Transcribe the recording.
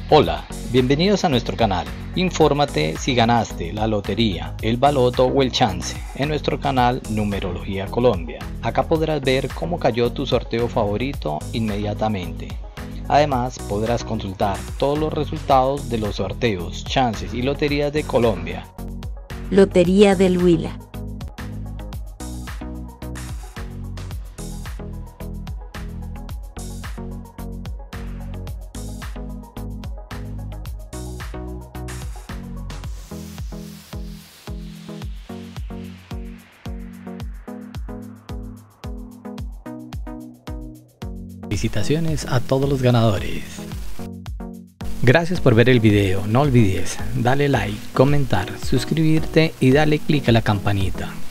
Hola, bienvenidos a nuestro canal. Infórmate si ganaste la lotería, el baloto o el chance en nuestro canal Numerología Colombia. Acá podrás ver cómo cayó tu sorteo favorito inmediatamente. Además, podrás consultar todos los resultados de los sorteos, chances y loterías de Colombia. Lotería del Huila. Felicitaciones a todos los ganadores. Gracias por ver el video. No olvides darle like, comentar, suscribirte y darle clic a la campanita.